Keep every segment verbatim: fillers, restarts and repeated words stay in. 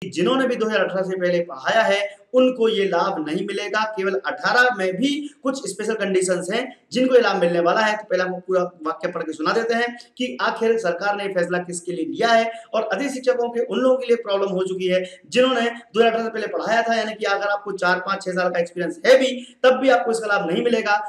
जिन्होंने भी दो हज़ार अठारह से पहले पढ़ाया है उनको ये लाभ नहीं मिलेगा। केवल अठारह में भी कुछ स्पेशल कंडीशंस हैं जिनको ये लाभ मिलने वाला है। तो पहले आपको पूरा वाक्य पढ़ के सुना देते हैं कि आखिर सरकार ने फैसला किसके लिए लिया है और अधिक शिक्षकों के उन लोगों के लिए प्रॉब्लम हो चुकी है जिन्होंने दो हज़ार अठारह से पहले पढ़ाया था, यानी कि अगर आपको चार पांच छह साल का एक्सपीरियंस है भी तब भी आपको इसका लाभ नहीं मिलेगा।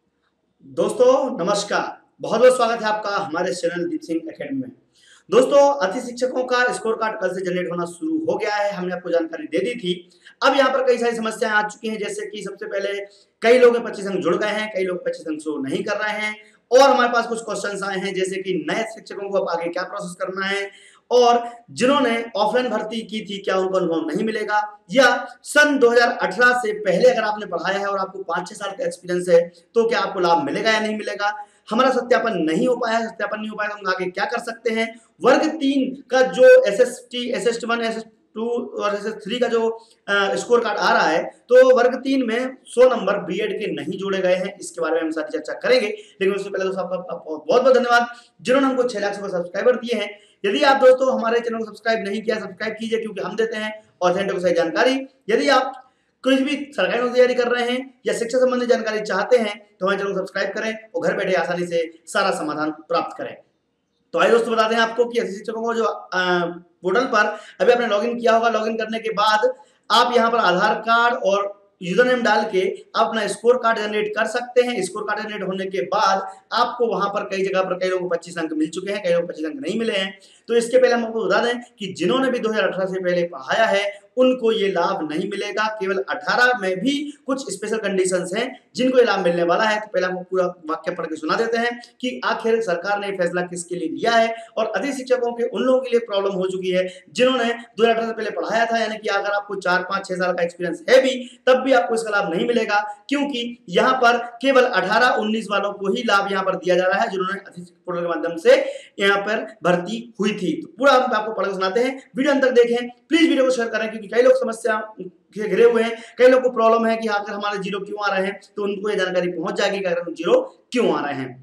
दोस्तों नमस्कार, बहुत बहुत स्वागत है आपका हमारे चैनल दीप सिंह एकेडमी में। दोस्तों अति शिक्षकों का स्कोर कार्ड कल से जनरेट होना शुरू हो गया है, हमने आपको जानकारी दे दी थी। अब यहाँ पर कई सारी समस्याएं आ चुकी हैं, जैसे कि सबसे पहले कई लोग पच्चीस अंक जुड़ गए हैं, कई लोग पच्चीस अंक शो नहीं कर रहे हैं और हमारे पास कुछ क्वेश्चंस आए हैं जैसे कि नए शिक्षकों को अब आगे क्या प्रोसेस करना है और जिन्होंने ऑफलाइन भर्ती की थी क्या उनको अनुभव नहीं मिलेगा, या सन दो हज़ार अठारह से पहले अगर आपने पढ़ाया है और आपको पांच छह साल का एक्सपीरियंस है तो क्या आपको लाभ मिलेगा या नहीं मिलेगा। हमारा सत्यापन नहीं हो पाया है, सत्यापन नहीं हो पाया तो हम आगे क्या कर सकते हैं। वर्ग तीन का जो S S T S S one S S two और एस एस थ्री का जो स्कोर कार्ड आ रहा है तो वर्ग तीन में सौ नंबर बीएड के नहीं जोड़े गए हैं, इसके बारे में हम सारी चर्चा करेंगे। लेकिन उससे पहले दोस्तों आपका बहुत बहुत धन्यवाद जिन्होंने हमको छह लाख से सब्सक्राइबर दिए हैं। यदि आप दोस्तों हमारे चैनल को सब्सक्राइब नहीं किया, सब्सक्राइब कीजिए क्योंकि हम देते हैं ऑथेंटिक सही जानकारी। यदि आप कोई भी सरकारी नौकरी तैयारी कर रहे हैं या शिक्षा संबंधी जानकारी चाहते हैं तो हमारे चैनल को सब्सक्राइब करें और घर बैठे आसानी से सारा समाधान प्राप्त करें। तो आइए दोस्तों बताते हैं आपको कि ऐसे शिक्षकों को जो पोर्टल पर अभी आपने लॉगिन किया होगा, लॉगिन करने के बाद आप यहाँ पर आधार कार्ड और यूजर नेम डाल के अपना स्कोर कार्ड जनरेट कर सकते हैं। स्कोर कार्ड जनरेट होने के बाद आपको वहां पर कई जगह पर कई लोगों को पच्चीस अंक मिल चुके हैं, कई लोगों को पच्चीस अंक नहीं मिले हैं। तो इसके पहले हम आपको बता दें कि जिन्होंने भी दो हज़ार अठारह से पहले पढ़ाया है उनको ये लाभ नहीं मिलेगा। केवल अठारह में भी कुछ स्पेशल कंडीशंस हैं जिनको ये लाभ मिलने वाला है। तो पहले आपको पूरा वाक्य पढ़ के सुना देते हैं कि आखिर सरकार ने फैसला किसके लिए लिया है और अधिक शिक्षकों के उन लोगों के लिए प्रॉब्लम हो चुकी है जिन्होंने दो हज़ार अठारह से पहले पढ़ाया था, यानी कि अगर आपको चार पांच छह साल का एक्सपीरियंस है भी तब भी आपको इसका लाभ नहीं मिलेगा, क्योंकि यहाँ पर केवल अठारह उन्नीस वालों को ही लाभ यहाँ पर दिया जा रहा है जिन्होंने अधिक पोर्टल के माध्यम से यहाँ पर भर्ती हुई थी। तो पूरा हम आपको पढ़ के सुनाते हैं, वीडियो अंत तक देखें, प्लीज वीडियो को शेयर करें क्योंकि कई लोग समस्या घिरे हुए हैं, कई लोग को प्रॉब्लम है कि आखिर हमारे जीरो क्यों आ रहे हैं, तो उनको ये जानकारी पहुंच जाएगी कि अगर जीरो क्यों आ रहे हैं।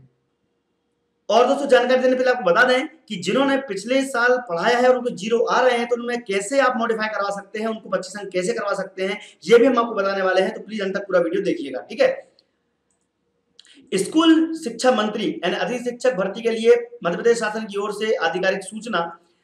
और दोस्तों जानकारी देने पहले आपको बता दें कि जिन्होंने पिछले साल पढ़ाया है और उनको जीरो आ रहे हैं तो उनमें कैसे आप मॉडिफाई करवा सकते हैं, उनको पच्चीस अंक कैसे करवा सकते हैं, ये भी हम आपको बताने वाले हैं। तो प्लीज अंत तक पूरा वीडियो देखिएगा, ठीक है। स्कूल शिक्षा मंत्री यानी अधिक शिक्षक भर्ती के लिए मध्य प्रदेश शासन की ओर से आधिकारिक सूचना।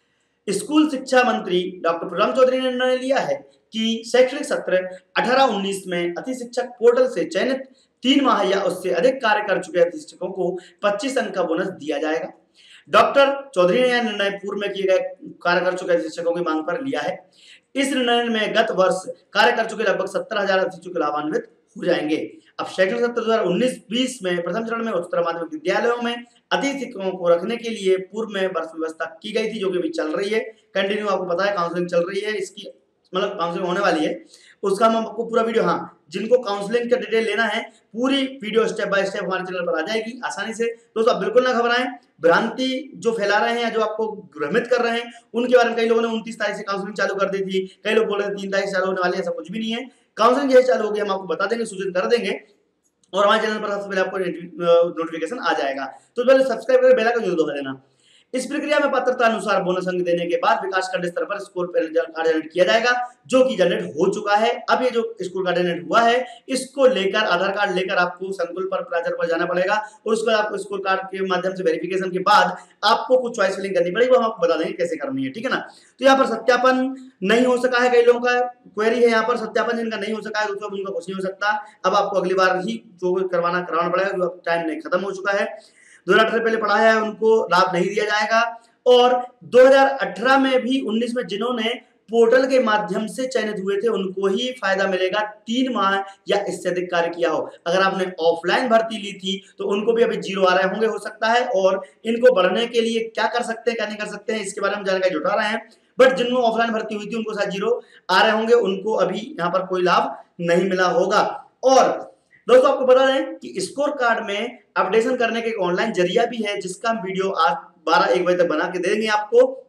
स्कूल शिक्षा मंत्री डॉक्टर प्रभुराम चौधरी ने निर्णय लिया है कि शैक्षणिक सत्र अठारह उन्नीस में अति शिक्षक पोर्टल से चयनित तीन माह या उससे अधिक कार्य कर चुके अति शिक्षकों को पच्चीस अंक का बोनस दिया जाएगा। डॉक्टर चौधरी ने यह निर्णय पूर्व में किए गए कार्य कर चुके शिक्षकों की मांग पर लिया है। इस निर्णय में गत वर्ष कार्य कर चुके लगभग सत्तर हजार शिक्षक लाभान्वित हो जाएंगे। अब शैक्षणिक सत्र दो हजार उन्नीस बीस में प्रथम चरण में उच्चतर माध्यमिक विद्यालयों में अतिथि शिक्षकों को रखने के लिए पूर्व में वर्ष व्यवस्था की गई थी जो कि अभी चल रही है, कंटिन्यू आपको पता है काउंसलिंग चल रही है, इसकी मतलब काउंसलिंग होने वाली है, उसका हम आपको पूरा वीडियो, हाँ जिनको काउंसलिंग का डिटेल लेना है पूरी वीडियो स्टेप बाय स्टेप हमारे चैनल पर आ जाएगी आसानी से। दोस्तों आप बिल्कुल ना घबराएं, भ्रांति जो फैला रहे हैं या जो आपको भ्रमित कर रहे हैं उनके बारे में कई लोगों ने उनतीस तारीख से काउंसलिंग चालू कर दी थी, कई लोग बोल रहे थे तीन तारीख से चालू होने वाली है, ऐसा कुछ भी नहीं है। काउंसलिंग जैसे चालू होगी हम आपको बता देंगे, सूचित कर देंगे और हमारे चैनल पर सबसे पहले आपको नोटिफिकेशन आ जाएगा। तो पहले सब्सक्राइब करके बेल आइकन जरूर दबा देना। इस प्रक्रिया में पात्रता अनुसार बोनस अंक देने के बाद विकास खंड स्तर पर स्कोर कार्ड जनरेट किया जाएगा जो कि जनरेट हो चुका है। अब ये जो स्कोर कार्ड जनरेट हुआ है इसको लेकर आधार कार्ड लेकर आपको संकुल पर प्राचार्य पर जाना पड़ेगा और उसके बाद आपको स्कोर कार्ड के माध्यम से वेरिफिकेशन के बाद आपको कुछ चॉइस फिलिंग करनी पड़ेगी, वो हम आपको बता देंगे कैसे करनी है, ठीक है ना। तो यहाँ पर सत्यापन नहीं हो सका है, कई लोगों का क्वेरी है यहाँ पर, सत्यापन जिनका नहीं हो सका है उसका उनका कुछ नहीं हो सकता। अब आपको अगली बार ही जो करवाना करवाना पड़ेगा, जो टाइम नहीं खत्म हो चुका है। दो हजार अठारह से पहले पढ़ाया है उनको लाभ नहीं दिया जाएगा और दो हज़ार अठारह में भी उन्नीस में जिन्होंने पोर्टल के माध्यम से चयनित हुए थे उनको ही फायदा मिलेगा, तीन माह या इससे अधिक कार्य किया हो। अगर आपने ऑफलाइन भर्ती ली थी तो उनको भी अभी जीरो आ रहे होंगे हो सकता है, और इनको बढ़ने के लिए क्या कर सकते हैं क्या नहीं कर सकते हैं इसके बारे में जानकारी जुटा रहे हैं। बट जिनको ऑफलाइन भर्ती हुई थी उनको शायद जीरो आ रहे होंगे, उनको अभी यहाँ पर कोई लाभ नहीं मिला होगा। और दोस्तों आपको बता दें कि स्कोर कार्ड में अपडेशन करने के एक ऑनलाइन जरिया भी है जिसका हम वीडियो आज बारह एक बजे तक बना के देंगे आपको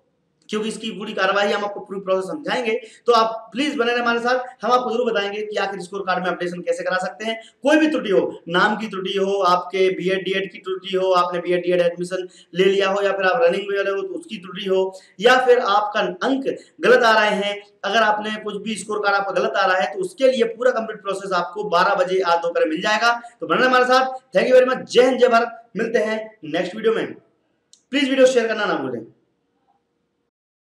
क्योंकि इसकी पूरी कार्रवाई हम आपको पूरी प्रोसेस समझाएंगे। तो आप प्लीज बने रहे हमारे साथ, हम आपको जरूर बताएंगे कि आखिर स्कोर कार्ड में अपडेशन कैसे करा सकते हैं। कोई भी त्रुटि हो, नाम की त्रुटि हो, आपके बीएड डीएड की त्रुटि हो, आपने बीएड डीएड एडमिशन ले लिया हो, या फिर आप रनिंग में वाले हो तो उसकी त्रुटि हो, या फिर आपका अंक गलत आ रहे हैं, अगर आपने कुछ भी स्कोर कार्ड आपका गलत आ रहा है तो उसके लिए पूरा कंप्लीट प्रोसेस आपको बारह बजे आज दोपहर मिल जाएगा। तो बने हमारे साथ। Thank you very much. जय हिंद, जय भारत। मिलते हैं नेक्स्ट वीडियो में। प्लीज वीडियो शेयर करना ना भूलें।